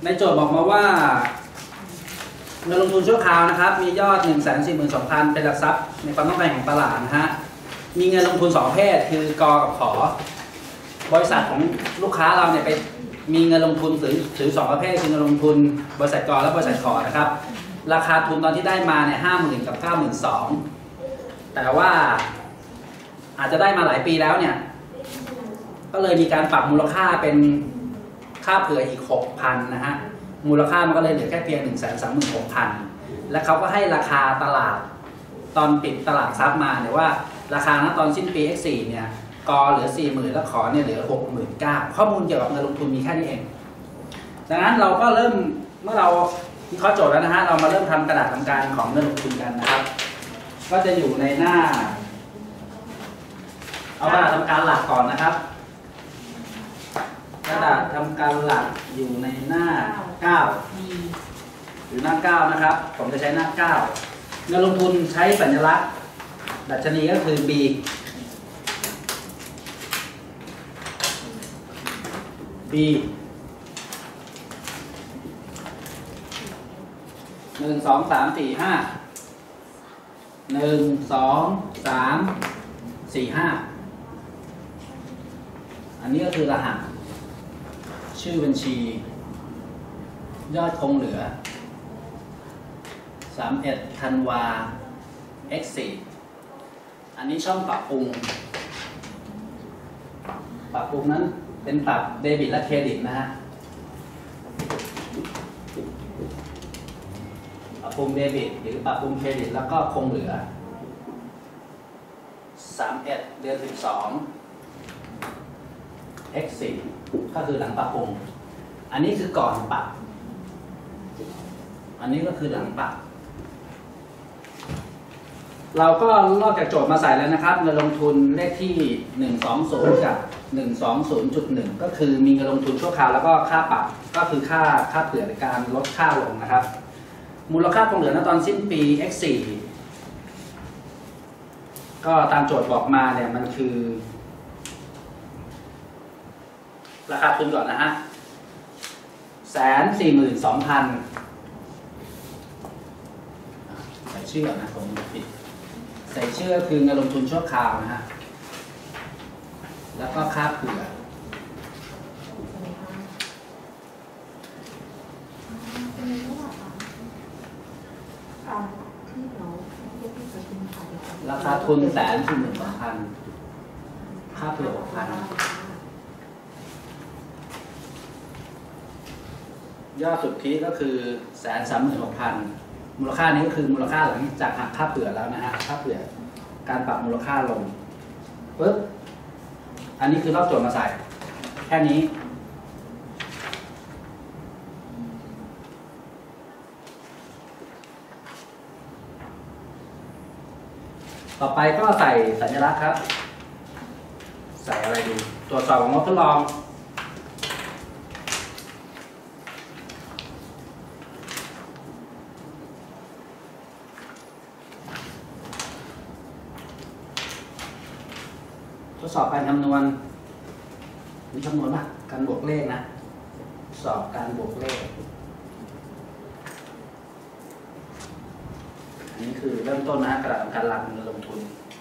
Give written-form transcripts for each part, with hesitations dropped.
ในโจทย์บอกมาว่าเงินลงทุนชั่วคราวนะครับมียอด 142,000 เป็นหลักทรัพย์ในความต้องการของตลาดนะฮะมีเงินลงทุน2ประเภทคือกอกับขอบริษัทของลูกค้าเราเนี่ยไปมีเงินลงทุนถือ2ประเภทคือเงินลงทุนบริษัทกอและบริษัทขอนะครับราคาทุนตอนที่ได้มาเนี่ย 50,000 กับ 92,000 แต่ว่าอาจจะได้มาหลายปีแล้วเนี่ยก็เลยมีการปรับมูลค่าเป็นค่าเผื่ออีก 6,000 นะฮะมูลค่ามันก็เลยเหลือแค่เพียง 136,000 และเขาก็ให้ราคาตลาดตอนปิดตลาดทรัพย์มาเนี่ยว่าราคาณตอนสิ้นปี X4 เนี่ยกอเหลือ 40,000 แล้วขอเนี่ยเหลือ 69,000 ข้อมูลเกี่ยวกับเงินลงทุนมีแค่นี้เองดังนั้นเราก็เริ่มเมื่อเราวิเคราะห์โจทย์แล้วนะฮะเรามาเริ่มทำกระดาษทำการของเงินลงทุนกันนะครับก็จะอยู่ในหน้าเอากระดาษทำการหลักก่อนนะครับกระดาษทำการหลักอยู่ในหน้า 9 หรือหน้า 9 นะครับผมจะใช้หน้า 9 เงินลงทุนใช้สัญลักษณ์ดัชนีก็คือ B B 1 2 3 4 5 1 2 3 4 5อันนี้ก็คือรหัสชื่อบัญชียอดคงเหลือ31 ธันวา X4 อันนี้ช่องปรับปรุงนั้นเป็นปรับเดบิตและเครดิตนะฮะปรับปรุงเดบิตหรือปรับปรุงเครดิตแล้วก็คงเหลือ31 เดือน 12 X4 ก็คือหลังปรับปรุงอันนี้คือก่อนปรับอันนี้ก็คือหลังปรับเราก็ลอกจากโจทย์มาใส่แล้วนะครับเงินลงทุนเลขที่120กับ120.1ก็คือมีเงินลงทุนชั่วคราวแล้วก็ค่าปรับก็คือค่าเผื่อในการลดค่าลงนะครับมูลค่าคงเหลือณตอนสิ้นปี X4 ก็ตามโจทย์บอกมาเนี่ยมันคือราคาทุนก่อนนะฮะ 142,000 ใส่ชื่อนะผมผิดใส่ชื่อคือเงินลงทุนชั่วคราวนะฮะแล้วก็ค่าเผื่อราคาทุน 142,000 ค่าเผื่อ 6,000ยอดสุทธิก็คือ 136,000 มูลค่านี้ก็คือมูลค่าหลังจากหักค่าเผื่อแล้วนะฮะค่าเผื่อการปรับมูลค่าลงปึ๊บอันนี้คือรอบโจทย์มาใส่แค่นี้ต่อไปก็ใส่สัญลักษณ์ครับใส่อะไรดีตรวจสอบของงบทดลองทดสอบการคำนวณมีคำนวณป่ะการบวกเลขนะสอบการบวกเลขอันนี้คือเริ่มต้นนะกระดาษการหลักเงินลงทุน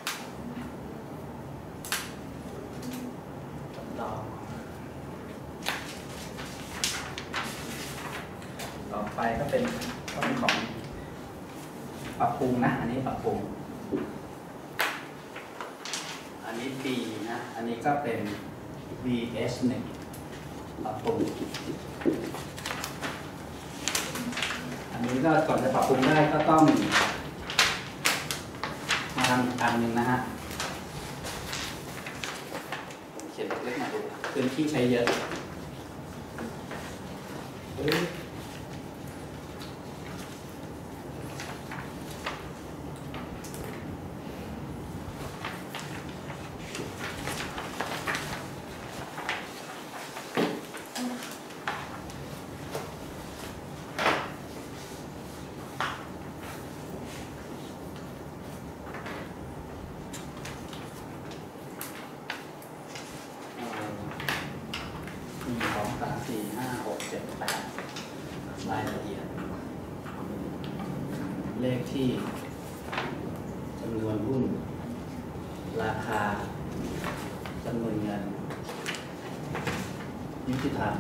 ต่อไปก็เป็นของปรับปรุงนะอันนี้ปรับปรุงอันนี้ B นะอันนี้ก็เป็น VS1 ปรับปรุงอันนี้ก็ก่อนจะปรับปรุงได้ก็ต้องมาทำอีกอันหนึ่งนะฮะเขียนเล็กๆมาดูพื้นที่ใช้เยอะ 1 2 3 4 5 6 7 8รายละเอียดเลขที่จำนวนหุ้นราคาจำนวนเงินยุติธรรม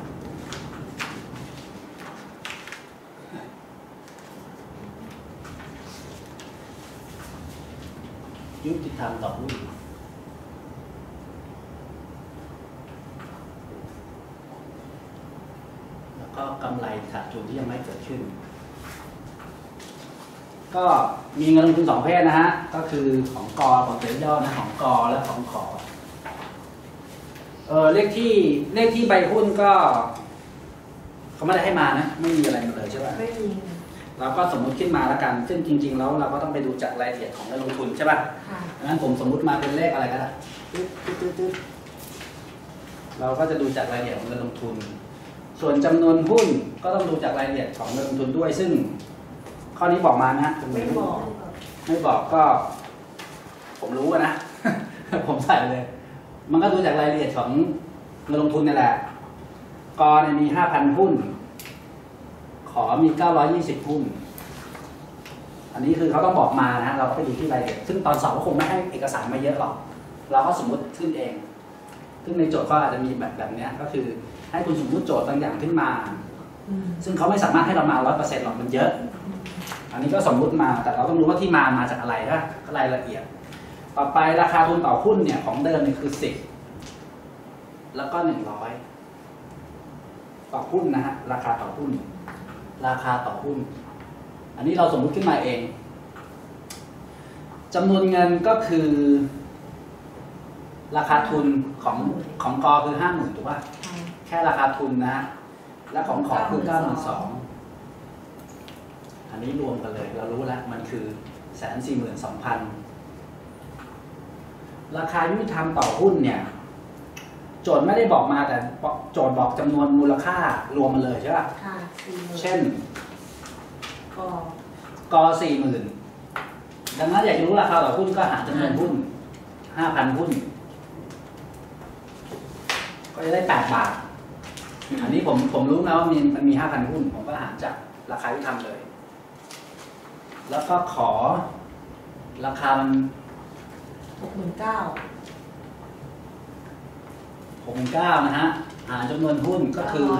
ยุติธรรมต่อหุ้นแล้วก็กำไรขาดทุนที่ยังไม่เกิดขึ้นก็มีเงินลงทุน2 ประเภทนะฮะก็คือของกอของเสียยอดนะของกอและของขอเลขที่ใบหุ้นก็เขาไม่ได้ให้มานะไม่มีอะไรมาเลยใช่ป่ะไม่มีเราก็สมมุติขึ้นมาแล้วกันซึ่งจริงๆแล้วเราก็ต้องไปดูจากรายละเอียดของเงินลงทุนใช่ป่ะดังนั้นผมสมมุติมาเป็นเลขอะไรก็ได้เราก็จะดูจากรายละเอียดของเงินลงทุนส่วนจำนวนหุ้นก็ต้องดูจากรายละเอียดของเงินลงทุนด้วยซึ่งข้อนี้บอกมานะไม่บอกก็ผมรู้นะ ผมใส่เลย มันก็ดูจากรายละเอียดของเงินลงทุนนี่แหละกอเนี่ยมี 5,000 หุ้นขอมี 920 หุ้นอันนี้คือเขาต้องบอกมานะเราก็ไปดูที่รายละเอียดซึ่งตอนสอบก็คงไม่ให้เอกสารมาเยอะหรอกเราก็สมมุติขึ้นเองซึ่งในโจทย์ก็อาจจะมีแบบนี้ก็คือให้คุณสมมุติโจทย์บางอย่างขึ้นมาซึ่งเขาไม่สามารถให้เรามา 100% หรอกมันเยอะอันนี้ก็สมมุติมาแต่เราต้องรู้ว่าที่มาจากอะไรก็รายละเอียดต่อไปราคาทุนต่อหุ้นเนี่ยของเดิมเนี่ยคือ10แล้วก็100ต่อหุ้นนะฮะราคาต่อหุ้นอันนี้เราสมมุติขึ้นมาเองจำนวนเงินก็คือราคาทุนของกอคือ 50,000 ถูกป่ะแค่ราคาทุนนะฮะและของขอคือ 92,000อันนี้รวมกันเลยเรารู้แล้วมันคือ 142,000 ราคายุติธรรมต่อหุ้นเนี่ยโจทย์ไม่ได้บอกมาแต่โจทย์บอกจำนวนมูลค่ารวมมันเลยใช่ป่ะเช่นกอ 40,000 ดังนั้นอยากจะรู้ราคาต่อหุ้นก็หาจำนวนหุ้น 5,000 หุ้นก็จะได้8 บาทอันนี้ผมรู้นะว่ามันมี 5,000 หุ้นผมก็หารจากราคาที่ทำเลยแล้วก็ขอราคามัน 69,000 นะฮะหารจำนวนหุ้นก็คือ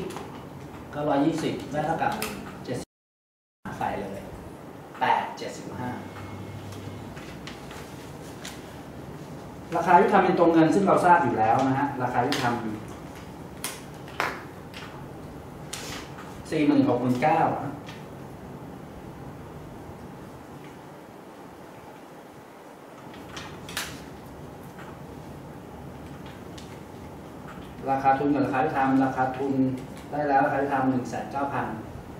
120ได้เท่ากับ70ใส่เลย8.75ราคาที่ทำเป็นตัวเงินซึ่งเราทราบอยู่แล้วนะฮะราคาที่ทำ40,000 69,000ราคาทุนกับราคาที่ทำราคาทุนได้แล้วราคาที่ทำ190,000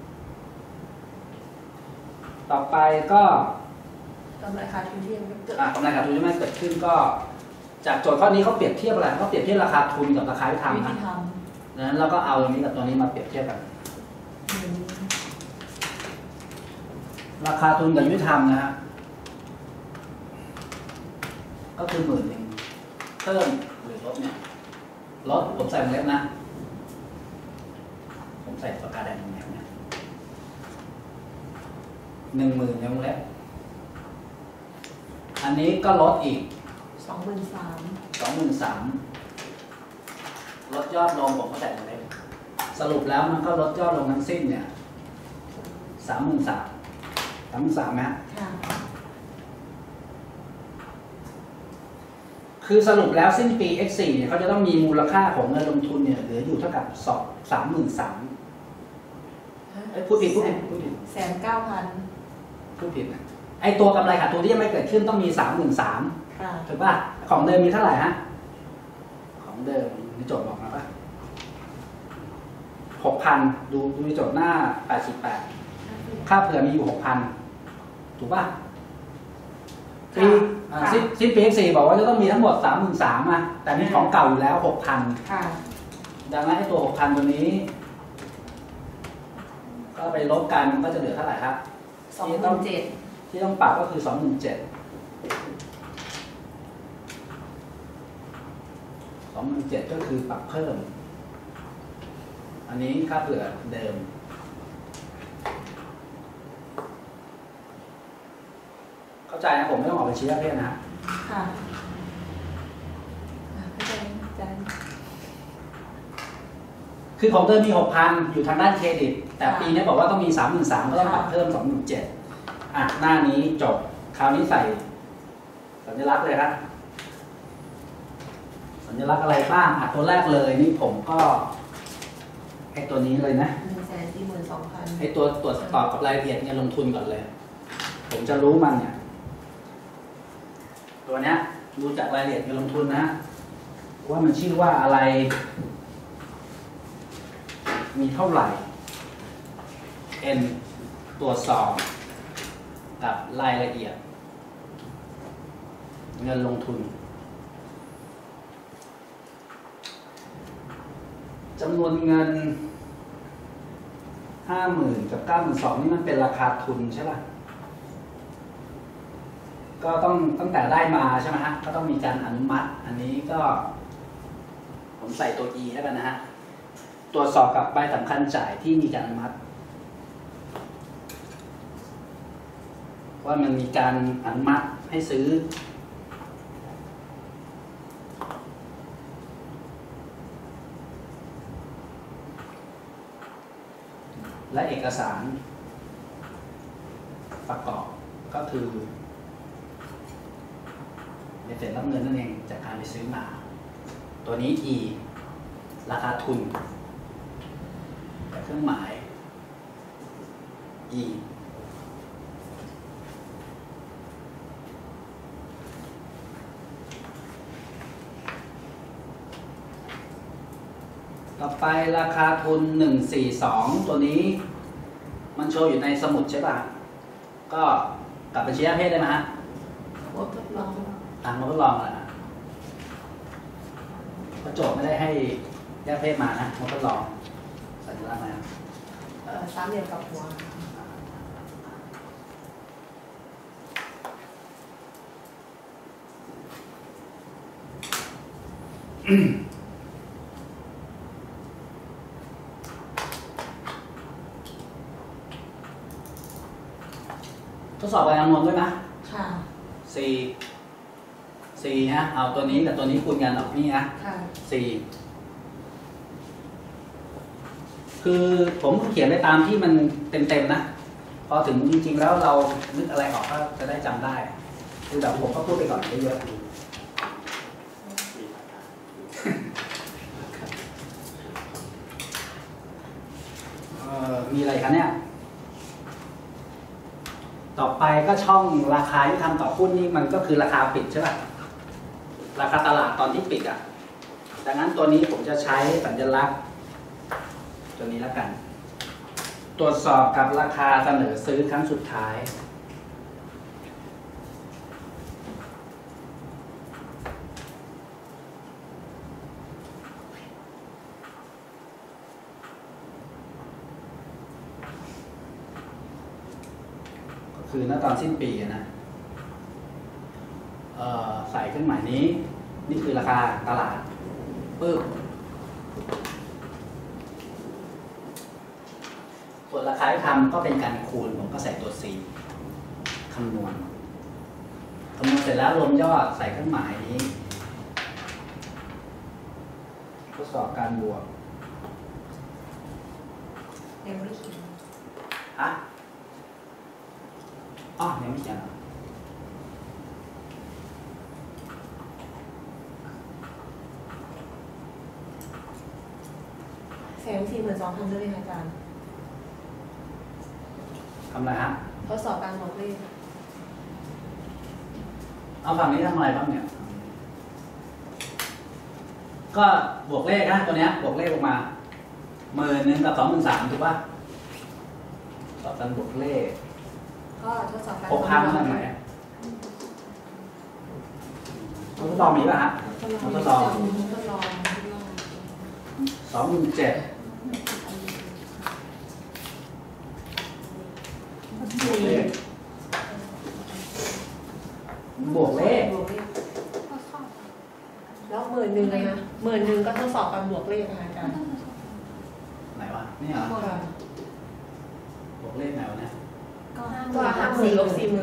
ต่อไปก็กำไรขาดทุนที่ยังไม่เกิดกำไรขาดทุนที่ไม่เกิดขึ้นก็จากโจทย์ข้อนี้เขาเปรียบเทียบอะไรเขาเปรียบเทียบราคาทุนกับราคาที่ทำนะดังนั้นเราก็เอาตรงนี้กับตัวนี้มาเปรียบเทียบกันราคาทุนกับยุติธรรมนะฮะก็คือ10,000เพิ่มหรือลดเนี่ยลดผมใส่วงเล็บนะผมใส่ปากกาแดงตรงนี้เนี่ย10,000ในวงเล็บอันนี้ก็ลดอีก 23,000 ลดยอดลงผมก็ใส่วงเล็บสรุปแล้วมันก็ลดยอดลงทั้งสิ้นเนี่ย 33,000ไหมคือสรุปแล้วสิ้นปี X4 เนี่ยเขาจะต้องมีมูลค่าของเงินลงทุนเนี่ยเหลืออยู่เท่ากับ33,000พูดผิด 190,000 พูดผิดไอตัวกำไรขาดทุนที่ยังไม่เกิดขึ้นต้องมี33,000ถูกป่ะของเดิมมีเท่าไหร่ฮะของเดิมในโจทย์บอกมาป่ะ 6,000 ดูในโจทย์หน้า88ค่าเผื่อมีอยู่ 6,000 ถูกป่ะสิ้นปี X4 บอกว่าจะต้องมีทั้งหมด 33,000อ่ะแต่มีของเก่าอยู่แล้ว 6,000 ดังนั้นไอ้ตัว 6,000 ตัวนี้ก็ไปลบกันก็จะเหลือเท่าไหร่ครับ 27,000 ที่ต้องปรับก็คือ 27,000ก็คือปรับเพิ่มอันนี้ค่าเผื่อเดิมเข้าใจนะผมไม่ต้องออกบัญชีประเภทนะค่ะเข้าใจอาจารย์คือของเดิมมี 6,000 อยู่ทางด้านเครดิต แต่ปีนี้บอกว่าต้องมี 33,000 ก็ต้องปรับเพิ่ม 27,000 อ่ะหน้านี้จบคราวนี้ใส่สัญลักษณ์เลยครับสัญลักษณ์อะไรบ้างอ่ะตัวแรกเลยนี่ผมก็ไอตัวนี้เลยนะ 142,000 ไอตัวตรวจสอบกับรายละเอียดเงินลงทุนก่อนเลย ผมจะรู้มันเนี่ยตัวเนี้ยดูจากรายละเอียดเงินลงทุนนะว่ามันชื่อว่าอะไรมีเท่าไหร่ N ตรวจสอบกับรายละเอียดเงินลงทุนจำนวนเงิน 50,000 กับ 92,000 นี่มันเป็นราคาทุนใช่ป่ะก็ต้องตั้งแต่ได้มาใช่ไหมฮะก็ต้องมีการอนุมัติอันนี้ก็ผมใส่ตัว E แล้วกันนะฮะตรวจสอบกับใบสำคัญจ่ายที่มีการอนุมัติว่ามันมีการอนุมัติให้ซื้อและเอกสารประกอบก็คือใบเสร็จรับเงินนั่นเองจากการไปซื้อมาตัวนี้ E ราคาทุนกับเครื่องหมาย E ต่อไปราคาทุน142ตัวนี้มันโชว์อยู่ในสมุดใช่ป่ะก็กลับบัญชีประเภทได้ไหมฮะบททดลองอ่านมาทดลองแหละเพราะโจทย์ไม่ได้ให้แยกเพศมานะมาทดลองสัญลักษณ์นะสามเหลี่ยมกับหัวทดสอบรายคำนวณด้วยนะค่ะ 4 ฮะเอาตัวนี้กับตัวนี้คูณกันออกนี่นะค่ะ 4คือผมเขียนไปตามที่มันเต็มๆนะพอถึงจริงๆแล้วเรานึกอะไรออกก็จะได้จำได้คือแบบผมก็พูดไปก่อนเยอะๆมีอะไรคะเนี่ยต่อไปก็ช่องราคาที่ทำต่อหุ้นนี่มันก็คือราคาปิดใช่ป่ะราคาตลาดตอนที่ปิดอ่ะดังนั้นตัวนี้ผมจะใช้สัญลักษณ์ตัวนี้แล้วกัน ตรวจสอบกับราคาเสนอซื้อครั้งสุดท้ายคือณตอนสิ้นปีนะใส่เครื่องหมายนี้นี่คือราคาตลาดปึ๊บส่วนราคาที่ทำก็เป็นการคูณผมก็ใส่ตัว C คำนวณเสร็จแล้วรวมยอดใส่เครื่องหมายนี้ทดสอบการบวกยังไม่เขียนฮะอ๋อยังไม่เขียนเหรอ 42,000ด้วยค่ะอาจารย์ทำอะไรฮะทดสอบการบวกเลขเอาฝั่งนี้ทำอะไรบ้างเนี่ย ก็บวกเลขนะตัวเนี้ยบวกเลขออกมา10,000กับ23,000ถูกป่ะสอบกันบวกเลขก็ทดสอบการ 6,000นั่นไหนทดลองมีป่ะฮะทดลองทดลอง 27,000บวกเลขบวกเลขแล้ว10,000เลยนะ10,000ก็ทดสอบการบวกเลขนะคะอาจารย์ไหนนี่เหรอก็บวกเลขไหนวะเนี่ยก็50,000ลบ40,000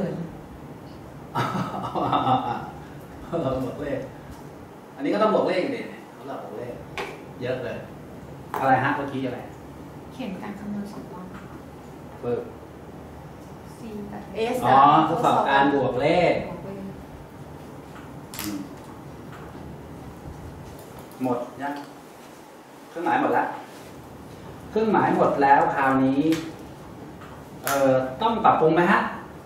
บวกเลข อันนี้ก็ต้องบวกเลขดิเขาหลับบวกเลข เยอะเลย อะไรฮะเมื่อกี้อะไรเขียนการคำนวณ2 ตอนฝึก C กับ S อ๋อทดสอบการบวกเลข หมดยังเครื่องหมายหมดแล้ว เครื่องหมายหมดแล้วคราวนี้ ต้องปรับปรุงไหมฮะ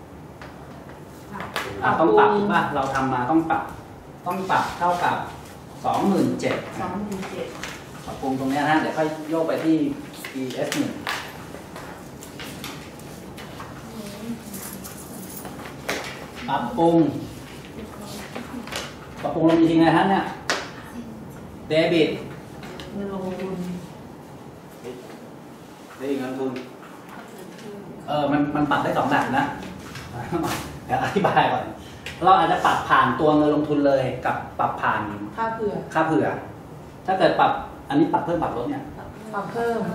ต้องปรับถูกป่ะเราทำมาต้องปรับเท่ากับ 27,000 27,000 ปรับปรุงตรงนี้นะเดี๋ยวค่อยโยกไปที่ ES1 ปรับปรุงลงจริงๆไงฮะเนี่ยเดบิตเงินลงทุนเงินทุนมันปรับได้2แบบนะเดี๋ยวอธิบายก่อนเราอาจจะปรับผ่านตัวเงินลงทุนเลยกับปรับผ่านค่าเผื่อค่าเผื่อถ้าเกิดปรับอันนี้ปรับเพิ่มปรับลดเนี่ยปรับเพิ่ม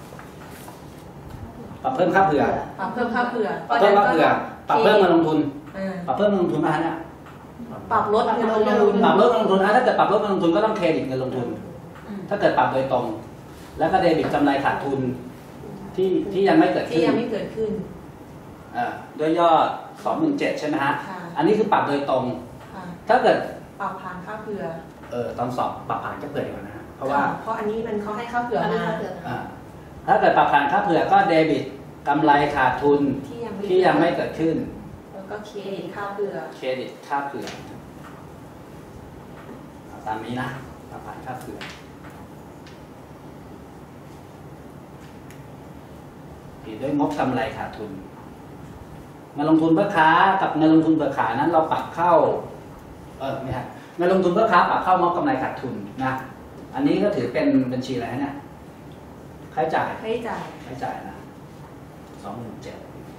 ปรับเพิ่มค่าเผื่อปรับเพิ่มค่าเผื่อปรับเพิ่มค่าเผื่อปรับเพิ่มเงินลงทุนอ่าปรับเพิ่มเงินลงทุนมาเนี่ยปรับลดเงินลงทุนปรับลดเงินลงทุนถ้าเกิดปรับลดเงินลงทุนก็ต้องเครดิตเงินลงทุน ถ้าเกิดปรับโดยตรง แล้วก็เดบิตกำไรขาดทุนที่ยังไม่เกิดที่ขึ้นยังไม่เกิดขึ้นด้วยยอด 27,000 ใช่ไหมฮะค่ะอันนี้คือปรับโดยตรงค่ะถ้าเกิดปรับผ่านค่าเผื่อตอนสอบปรับผ่านก็เผื่อดีกว่านะฮะเพราะว่าเพราะอันนี้มันเขาให้ค่าเผื่อมาถ้าเกิดปรับผ่านค่าเผื่อก็เดบิตกำไรขาดทุนที่ยังไม่เกิดขึ้นแล้วก็เครดิตค่าเผื่อเครดิตค่าเผื่อตามนี้นะปรับผ่านค่าเผื่อผิดด้วยงบกำไรขาดทุนเงินลงทุนเพื่อค้ากับเงินลงทุนเพื่อขายนั้นเราปรับเข้าไม่ใช่เงินลงทุนเพื่อค้าปรับเข้างบกำไรขาดทุนนะอันนี้ก็ถือเป็นบัญชีอะไรเนี่ยค่าใช้จ่ายค่าใช้จ่ายค่าใช้จ่ายนะ27,000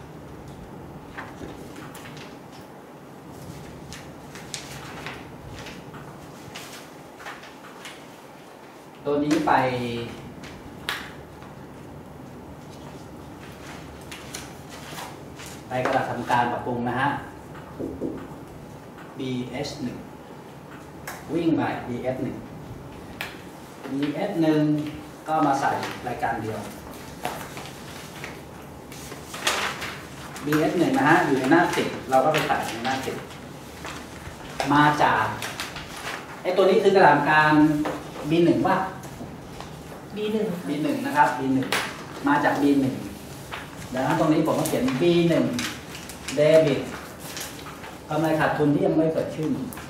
ตัวนี้ไปกระดาษทำการปรับปรุงนะฮะ BS1 วิ่งไป BS1 ก็มาใส่รายการเดียว BS1 นะฮะอยู่ในหน้า10เราก็ไปใส่ในหน้า10มาจากไอ้ตัวนี้คือกระดาษการ B1 ป่ะ B1 นะครับ B1 มาจาก B1 ดังนั้นตรงนี้ผมก็เขียน B1 เดบิตกำไรขาดทุนที่ยังไม่เกิดขึ้น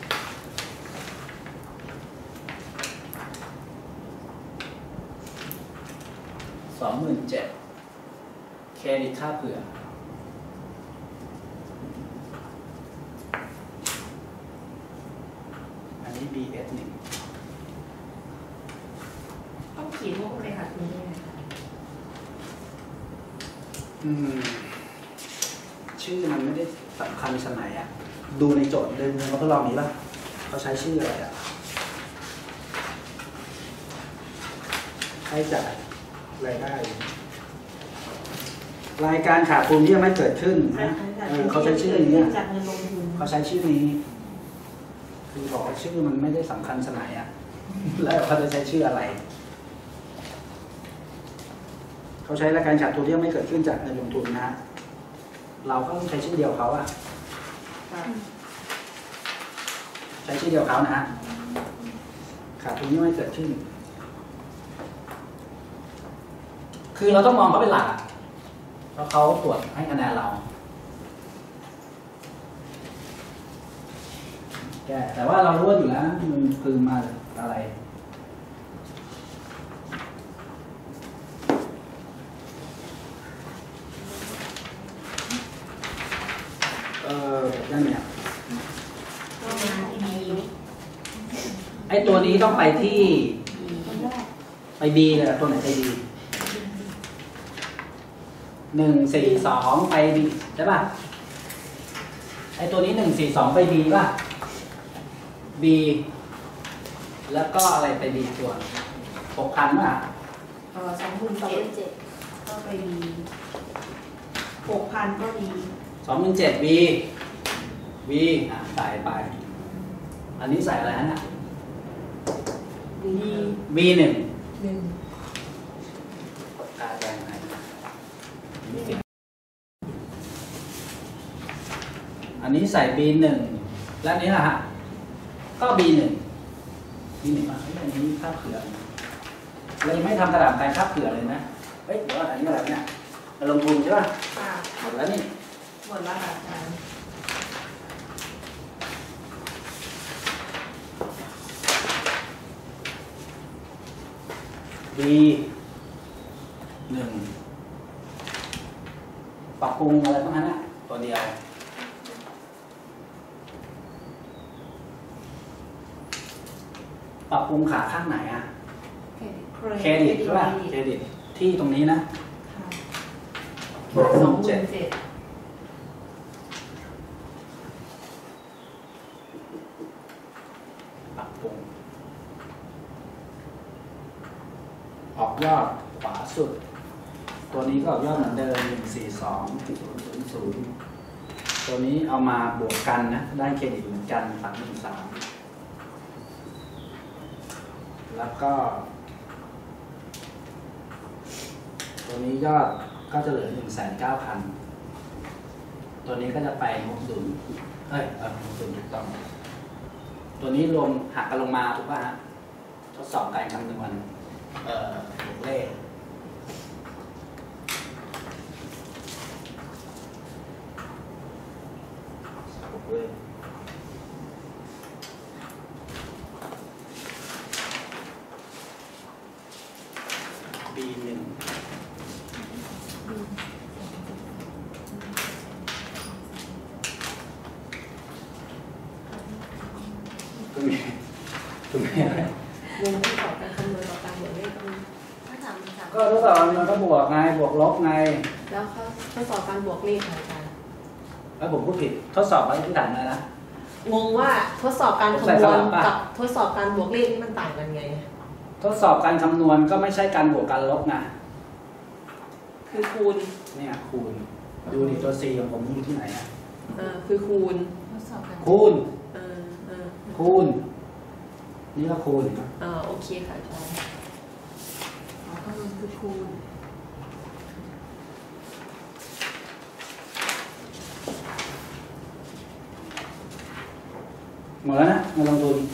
27,000เครดิตค่าเผื่ออันนี้ BS1 ต้องขีดงบกำไรขาดทุนด้วยชื่อมันไม่ได้สำคัญขนาดไหนอะดูในโจทย์เดิมเขาทดลองนี้ป่ะเขาใช้ชื่ออะไรอะค่าใช้จ่ายรายได้ รายการขาดทุนที่ยังไม่เกิดขึ้นนะเขาใช้ชื่อนี้จากเงินลงทุนเขาใช้ชื่อนี้คือบอกว่าชื่อมันไม่ได้สำคัญขนาดไหนอะแล้วเขาจะใช้ชื่ออะไรเขาใช้รายการขาดทุนที่ยังไม่เกิดขึ้นจากเงินลงทุนนะเราก็ต้องใช้ชื่อเดียวเขาอะใช้ชื่อเดียวเขานะฮะขาดทุนที่ไม่เกิดขึ้นคือเราต้องมองเขาเป็นหลักเพราะเขาตรวจให้คะแนนเราแต่ว่าเรารู้อยู่แล้วมันคือมาอะไรนั่นเนี่ยไอตัวนี้ต้องไปที่ไป B เลยตัวไหนไป B 142ไป B ใช่ป่ะไอตัวนี้142ไป B ป่ะ B แล้วก็อะไรไป B ตัว6,000ป่ะ 27,000ก็ไปดี6,000ก็ดี 27,000 V V ใส่ไป อันนี้ใส่อะไรฮะเนี่ยดี V1 1 ตาแดงไหนอันนี้ใส่ B1 และอันนี้ล่ะฮะก็ B1 อ่ะอันนี้คาบเผื่อเรายังไม่ทำกระดาษการคาบเผื่อเลยนะเฮ้ยเดี๋ยวอันนี้อะไรเนี่ยเราลงทุนใช่ป่ะค่ะหมดแล้วนี่หมดแล้วค่ะอาจารย์ B1 ปรับปรุงอะไรบ้างฮะเนี่ยตัวเดียว ปรับปรุงขาข้างไหนอ่ะ เครดิตใช่ป่ะเครดิตที่ตรงนี้นะค่ะ 27,000 27,000 ปรับปรุงออกยอดขวาสุด ตัวนี้ก็ออกยอดเหมือนเดิม142,000ตัวนี้เอามาบวกกันนะได้เครดิตเหมือนกัน313แล้วก็ ตัวนี้ยอดก็จะเหลือ 1,900,000 ตัวนี้ก็จะไป6060ถูกต้องตัวนี้รวมหักกันลงมาถูกป่ะฮะทดสอบการคำนวณบวกเลขบวกเลขB1 ก็มีอะไรวงที่ต่อการคำนวณต่อการบวกเลขก็มีถ้าถามมันก็ทดสอบมันก็บวกไงบวกลบไงแล้วเขาทดสอบการบวกเลขของอาจารย์แล้วผมพูดผิดทดสอบอะไรที่ต่างเลยนะงงว่าทดสอบการคำนวณกับทดสอบการบวกเลขนี่มันต่างกันไงทดสอบการคำนวณก็ไม่ใช่การบวกการลบไงคือคูณเนี่ยคูณดูดิตัว C ของผมอยู่ที่ไหนอ่ะคือคูณทดสอบกันคูณเออคูณนี่ก็คูณโอเคค่ะอาจารย์ก็คือคูณหมดแล้วนะเงินลงทุน